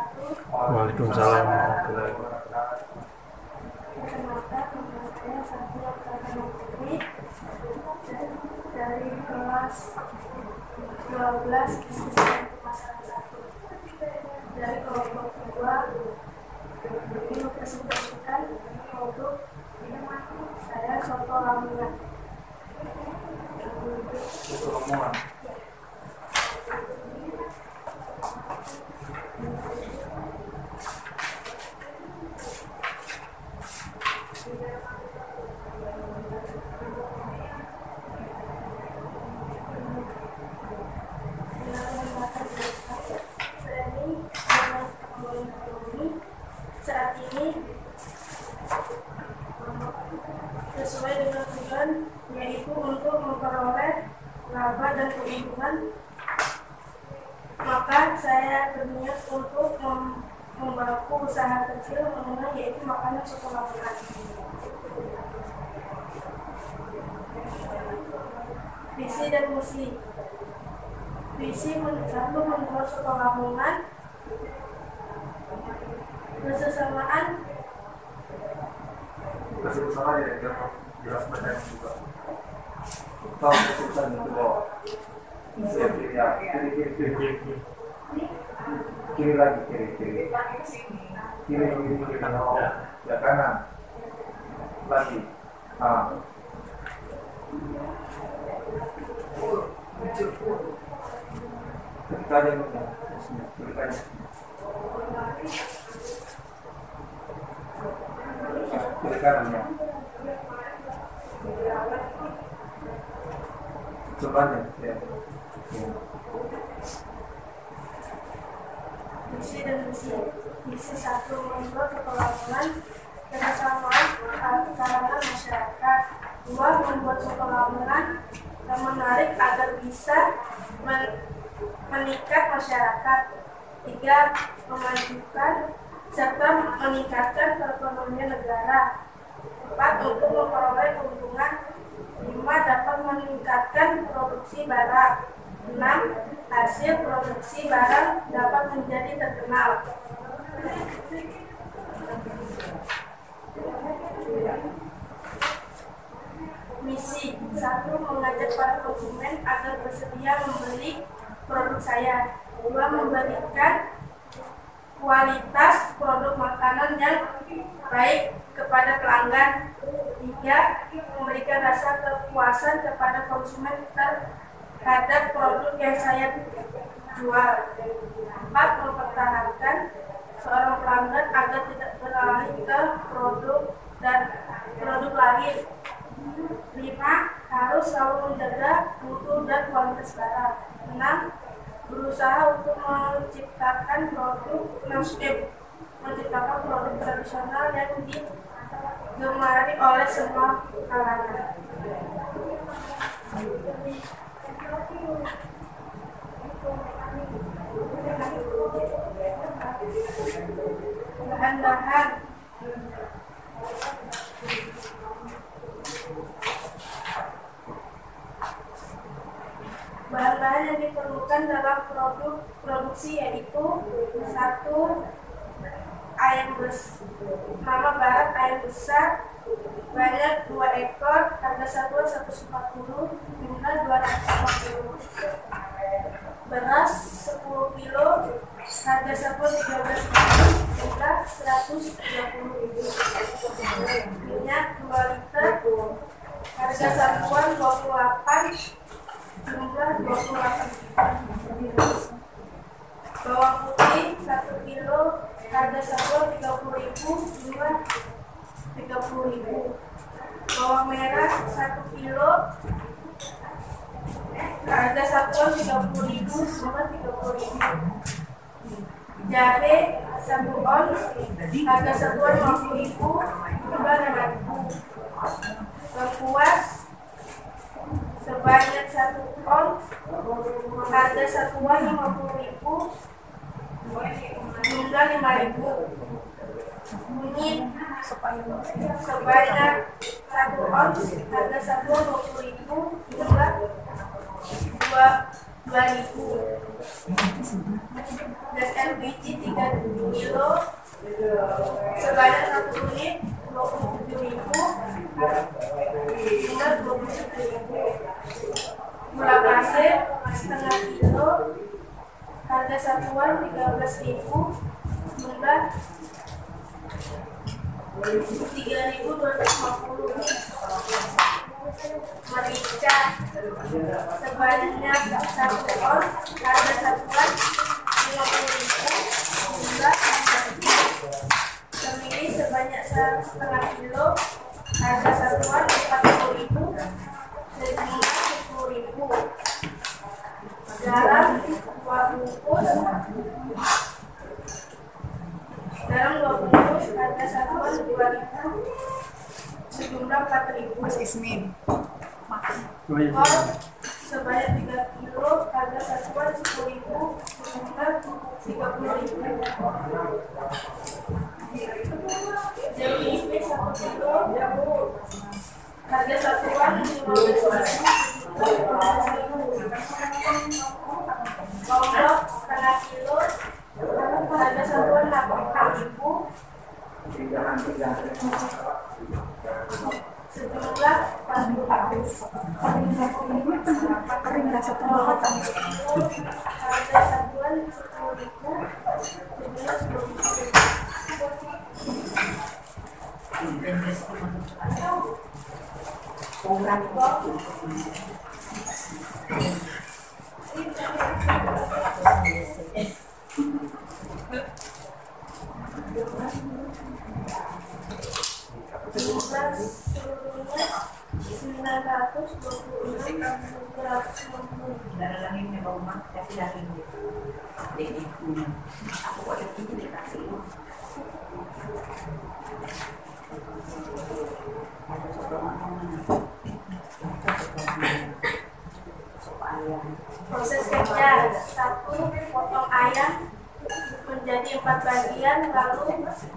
Waalaikumsalam warahmatullahi wabarakatuh. Perkenalkan, nama saya Satya Pratama Putri dari kelas 12 Kisah Pasangan 1 dari kelompok 2. Ini mempresentasikan produk saya soto Lamongan. Saat ini sesuai dengan tujuan, yaitu untuk memperoleh laba dan keuntungan, maka saya berniat untuk membantu usaha kecil menengah, yaitu makanan soto Lamongan. Visi dan misi. Visi satu, membuat soto Lamongan bersamaan ya, jelas banyak juga. Tahu kesusahan itu bawah. Kiri lagi, kiri kanan, ya kanan lagi. Kiri kanan ya. Cobanya ya. Visi dan misi. Visi satu, membuat soto Lamongan kebersamaan kalangan masyarakat. 2, membuat soto Lamongan yang menarik agar bisa memikat masyarakat. 3, memajukan serta meningkatkan perekonomian negara. 4, untuk memperoleh keuntungan. 5, dapat meningkatkan produksi barang. 6, hasil produksi barang dapat menjadi terkenal. Misi 1, mengajak para konsumen agar bersedia membeli produk saya. 2, memberikan kualitas produk makanan yang baik kepada pelanggan. 3, memberikan rasa kepuasan kepada konsumen terhadap produk yang saya jual. 4, mempertahankan seorang pelanggan agar tidak beralih ke produk lain. 5, harus selalu menjaga mutu dan kualitas barang. 6, berusaha untuk menciptakan produk tradisional yang digemari oleh semua kalangan. Bahan-bahan. Bahan-bahan yang diperlukan dalam produksi yaitu 1, ayam nama barat ayam besar banyak 2 ekor, harga satuan 140, jumlah 240. Beras 10 kilo, harga satuan 13 kilo, jumlah 130.000. Minyak 2 liter, harga satuan 28, jumlah 28. Bawang putih 1 kilo, harga satuan 30.000, jumlah 30.000. Bawang merah 1 kilo, harga satuan 30.000, jumlah 30.000. Jahe 1 ons, harga satuan 50.000, jumlah 5.000. Lengkuas sebanyak 1 ons, harga satuan 50.000, jumlah 5.000. Kunyit sebanyak 1 ons, harga satuan 20.000, jumlah 2.000. gas LPG 3 kilo sebanyak 1 unit 27.000, jumlah 27.000. Gula pasir setengah kilo, harga satuan 13.000, jumlah 3.250. Merica sebanyak 1 on, harga satuan 50.000, jumlah 1. Kemiri sebanyak 1,5 kilo, harga satuan 40.000, sejumlah 10.000. Garam 2 bungkus, harga satuan 2.000, sejumlah 4.000. Mas Ismin. Kol sebanyak 3 kilo, harga satuan 10.000, sejumlah 30.000. Jeruk nipis 1 kilo, harga satuan 15.000, lombok setengah kilo, harga satuan 80.000, sejumlah 40.000. Harga satuan 10.000, sejumlah 900. Proses kerja: 1. Potong ayam menjadi 4 bagian, lalu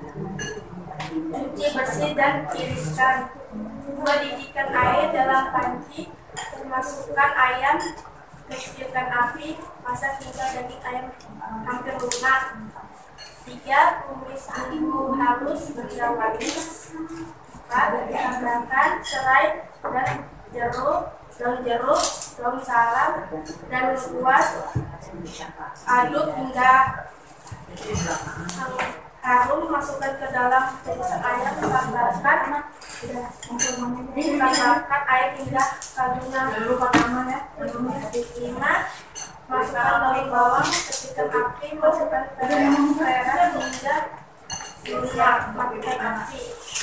cuci bersih dan tiriskan. 2. Didihkan air dalam panci, masukkan ayam, kecilkan api, masak hingga daging ayam hampir lunak. 3. Tumis bumbu halus hingga wangi. 4. Tambahkan serai dan daun jeruk, daun salam, dan lengkuas. Aduk hingga harum, masukkan ke dalam tumisan ayam, tambahkan air hingga kaldunya. 5. Masukkan daun bawang, kecilkan api, masukkan garam merah hingga lunak, matikan api.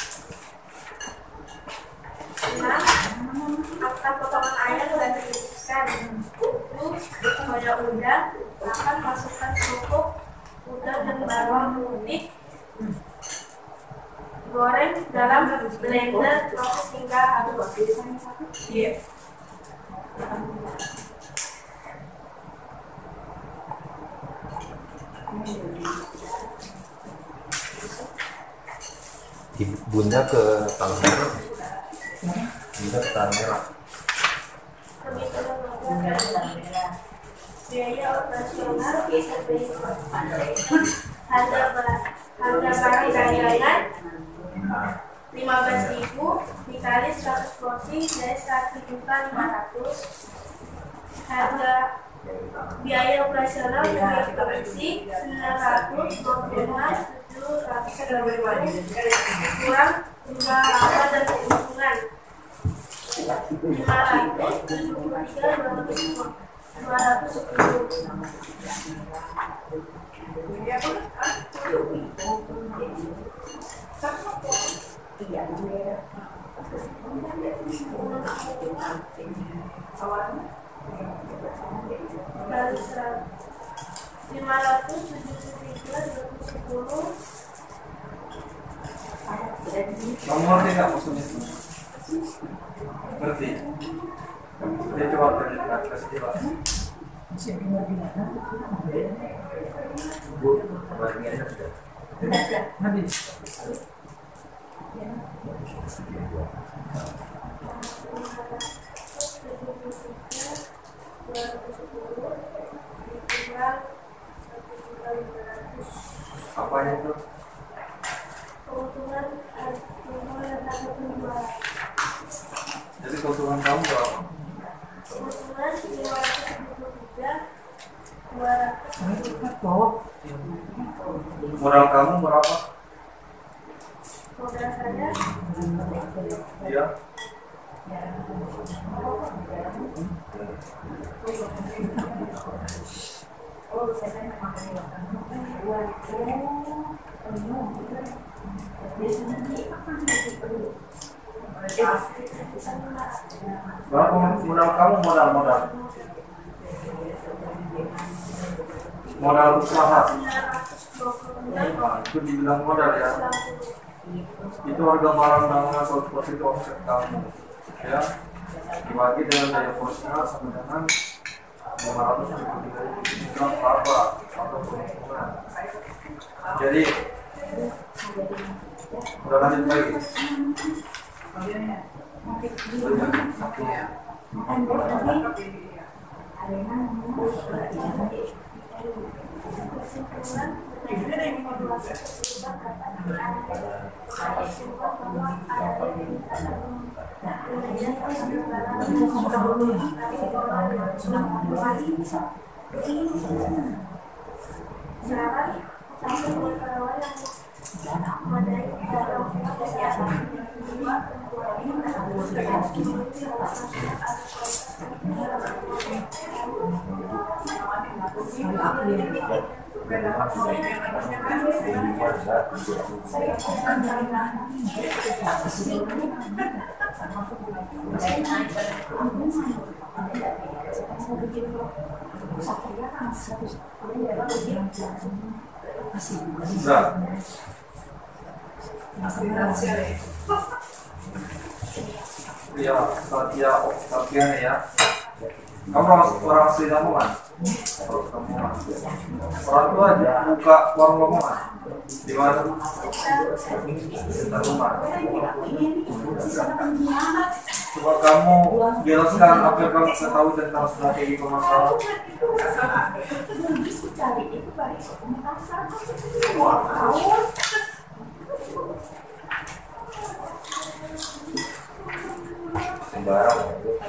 6. Angkat potongan ayam dan tiriskan. 7. Pada udang, akan masukkan kerupuk udang dan bawang putih. Goreng dalam blender, proses hingga halus. Bunda ke Tanah Merah. Bunda ke Tanah Merah. Biaya operasional harga barang dagangan 15.000 dikali 100 porsi dari 1.500.000. Harga biaya operasional biaya produksi 925.700 kurang jumlah laba dan keuntungan 573.210. Dari 573.210. Nomor tidak maksudnya itu. Berarti dia coba berikan kasih jelas. Bu, bagiannya sudah. Habis. kurang 1.500.000. Apanya itu? Keuntungan ada penjualan. Jadi keuntungan kamu berapa? Keuntungan 573.200. Modal kamu berapa? Modal saya Iya. Berapa modal kamu? Modal usaha. 920. Nah, itu dibilang modal ya. Itu harga barang dengan 1% omset kamu, ya. Dibagi dengan daya proporsional sama dengan 573.000 laba atau keuntungan. Jadi udah lanjut lagi. Satya ya. Kamu orang asli Lamongan? Orang tua aja buka warung Lamongan. Di mana? Di rumah. Coba kamu jelaskan apa yang kamu ketahui tentang strategi pemasaran. Sembarang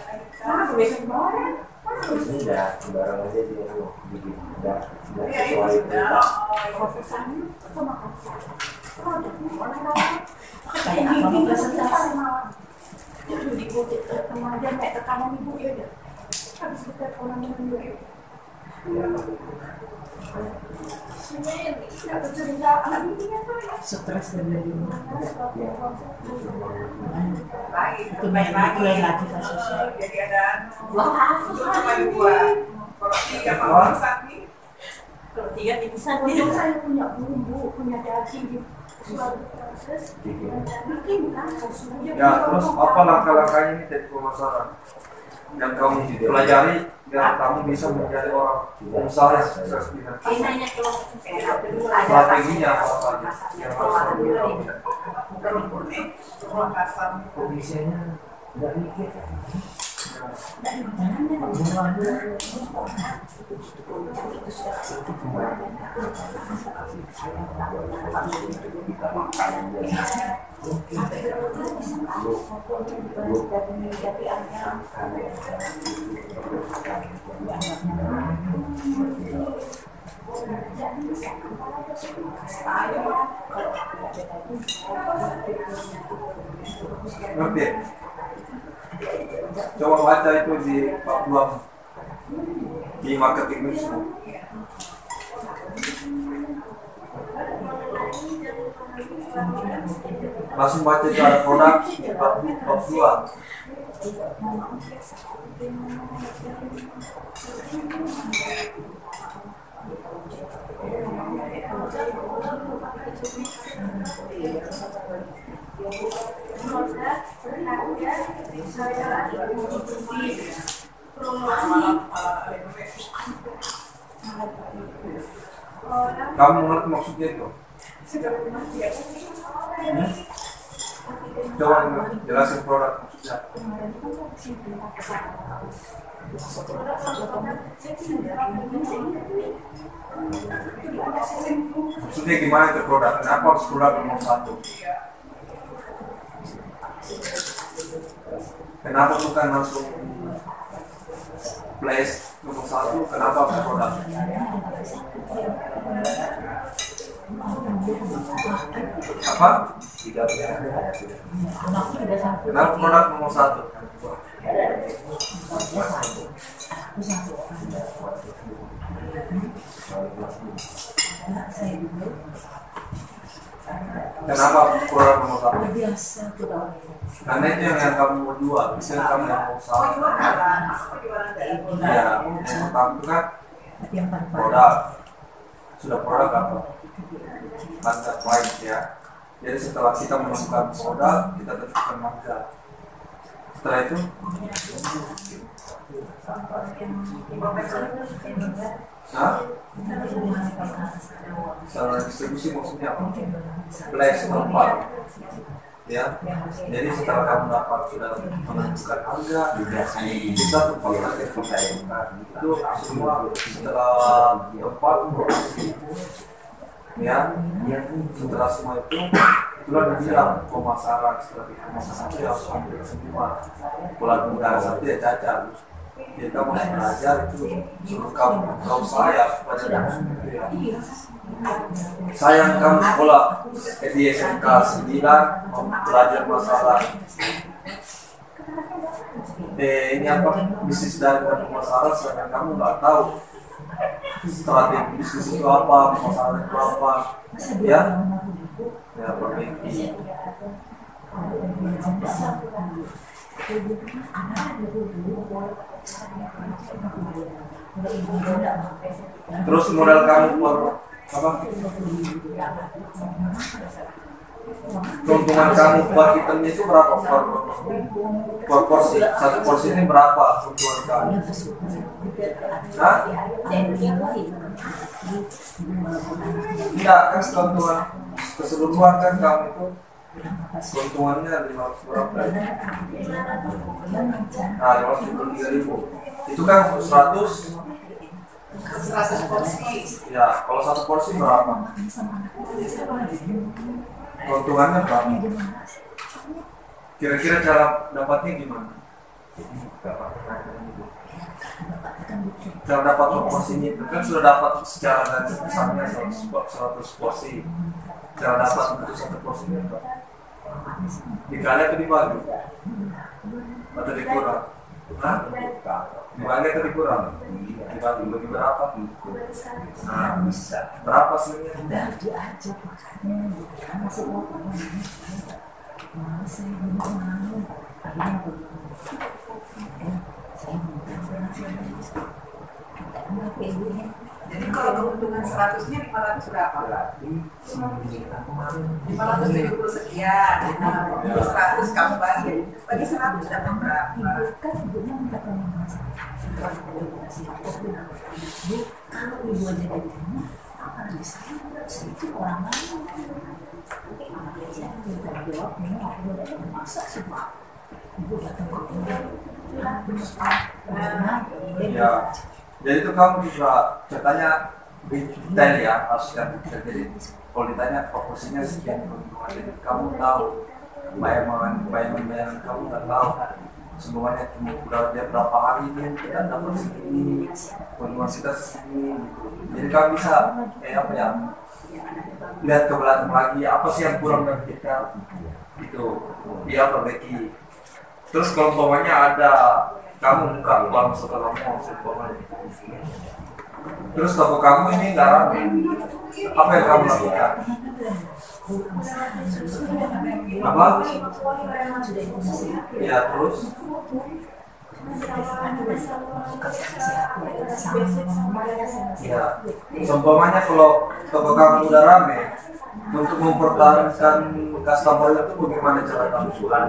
enggak, sembarang aja dia bikin enggak sesuai perintah. Stres dan dari itu main lagi kasusnya. Jadi ada Kalau tiga pingsan Untung saya punya bumbu, punya daging di suatu proses. Mungkin kan Ya, terus apa langkah-langkahnya ini dari pemasaran yang kamu pelajari biar kamu bisa menjadi orang usaha yang sukses di nanti. Strateginya apa saja yang harus dilakukan? Kondisinya enggak mikir. Ngerti? Coba baca itu di Pak Buang di marketing news. Langsung baca cara produk Pak Buang. Kamu ngerti maksudnya itu? Coba jelasin produk maksudnya. Maksudnya gimana itu produk? Kenapa harus produk nomor satu? Kenapa bukan langsung place nomor satu? Kenapa harus produk? Apa? Kenapa produk nomor satu? Kenapa produk nomor satu? Karena itu yang kamu berdua, bisa kamu yang mau satu. Ya, yang pertama itu kan produk. Sudah produk apa? Harga price ya. Jadi setelah kita menemukan modal, kita tentukan harga. Setelah itu, saluran distribusi maksudnya apa? Place tempat. Ya, jadi setelah kamu dapat sudah menentukan harga, kita tempatkan itu semua setelah tempat ya, setelah semua itu itulah dibilang pemasaran. Setelah pemasaran itu harus ambil semua bulan udara satu ya cacat. Jadi kamu harus belajar itu suruh kamu kau sayang pada sayang kamu sekolah di SMK 9 mau belajar masalah ini apa bisnis dari pemasaran, sedangkan kamu nggak tahu strategi bisnis itu apa, pemasaran itu apa, ya perbaiki. Terus modal kamu per apa? Keuntungan kamu buat itemnya itu berapa per porsi? Satu porsi ini berapa keuntungan kamu? Hah? Tidak kan keuntungan keseluruhan kan kamu itu keuntungannya 500 berapa? Nah 523.000 itu kan 100 porsi. Ya, kalau satu porsi berapa? Keuntungannya berapa? Kira-kira cara dapatnya gimana? Cara dapat porsinya itu kan sudah dapat secara garis besarnya 100 porsi. Cara dapat untuk satu porsinya berapa? Dikali atau dibagi? Atau dikurang? Hah? Dibagi atau dikurang? Dibagi bagi berapa? Nah, bisa. Berapa sebenarnya? Jadi kalau keuntungan 100-nya 500 berapa? 570 sekian. 100 kamu bagi 100 dapat berapa? Kalau ibu aja dari rumah, apa bisa itu orang lain? Kita jawab, memang aku udah masa semua. Ibu datang ke Ya, jadi itu kamu juga ceritanya detail ya, harus kan. Jadi kalau ditanya proporsinya sekian keuntungan, jadi kamu tahu bayangan kamu nggak tahu. Semuanya cuma udah dia berapa hari ini kita dapat segini, keuntungan kita segini gitu. Jadi kamu bisa apa ya, lihat ke belakang lagi apa sih yang kurang dari kita itu dia perbaiki. Terus kalau umpamanya ada kamu buka uang setelah kamu umpamanya, terus toko kamu ini nggak ramai, apa yang kamu lakukan? Apa? Ya terus ya, umpamanya kalau toko kamu udah rame, untuk mempertahankan customer itu bagaimana cara kamu jualan?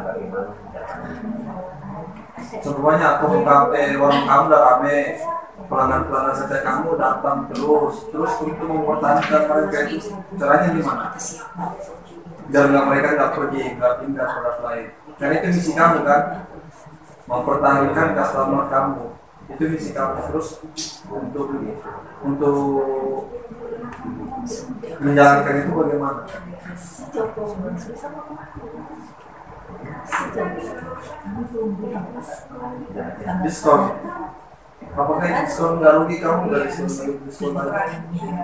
Semuanya toko warung kamu udah rame, pelanggan saja kamu datang terus untuk mempertahankan mereka itu caranya gimana? biar mereka nggak pergi, nggak pindah produk lain. Karena itu misi kamu kan, mempertahankan customer kamu, itu misi kamu. Terus untuk menjalankan itu bagaimana? Diskon. Apakah diskon nggak rugi kamu dari diskon lagi?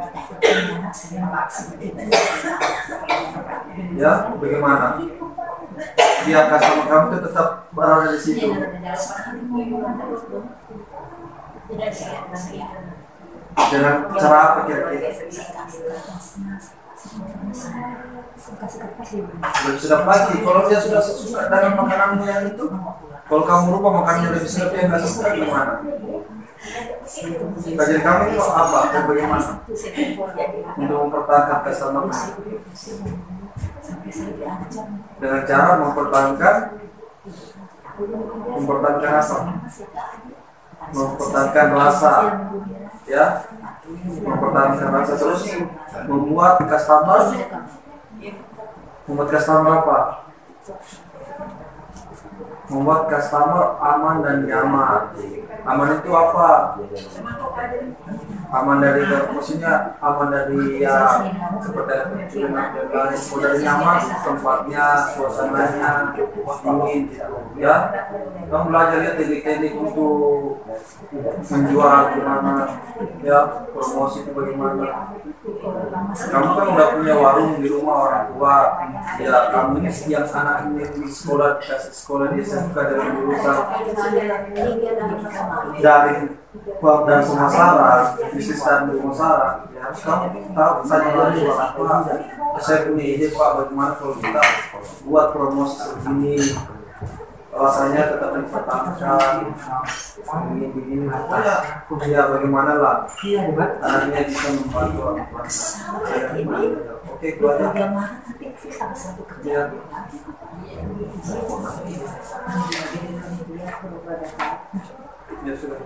Ya, bagaimana? Biar customer kamu itu tetap berada di situ. Dengan cara apa kira-kira? Lebih sedap lagi. Kalau dia sudah suka dengan makananmu yang itu, kalau kamu lupa makanannya lebih sedap, dia nggak suka gimana? Kajian kamu itu apa dan bagaimana untuk mempertahankan customer kamu? Dengan cara mempertahankan apa? Mempertahankan rasa, ya, mempertahankan rasa, terus membuat customer apa? Membuat customer aman dan nyaman. Aman itu apa? Aman dari, maksudnya aman dari ya seperti dari nyaman tempatnya, suasananya, dingin, ya. Kamu belajar ya teknik-teknik untuk menjual gimana, ya, promosi itu bagaimana. Kamu kan udah punya warung di rumah orang tua, ya. Kamu ini yang anak ini di sekolah, dikasih sekolah dia suka dengan jurusan dari dan pemasaran, bisnis dan pemasaran, ya harus kamu tahu saja lagi apa. Saya punya ide Pak, bagaimana kalau kita buat promosi begini, rasanya tetap dipertahankan, begini, pokoknya ya bagaimana lah, anaknya bisa membantu orang tuanya. Oke, itu aja. Ya. Ya sudah.